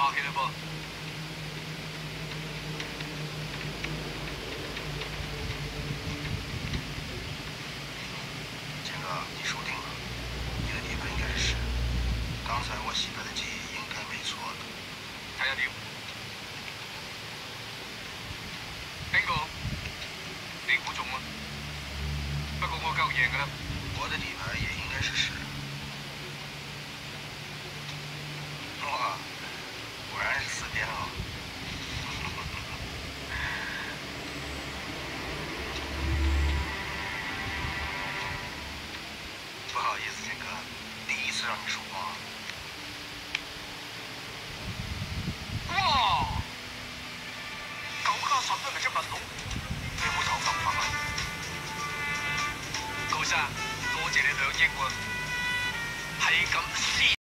客气了不？ 建哥，你输定了，你的地盘应该是10。刚才我洗白的记忆应该没错的。 睇下點？邊個？你估中啊？不過我夠贏㗎啦。 我的底牌也應該是10。哇，果然是4边哦。不好意思，建哥，第一次让你输光。 哇！9+10都係隻物龍，你有冇頭咁啊？高生，多謝你2億喎，係咁先。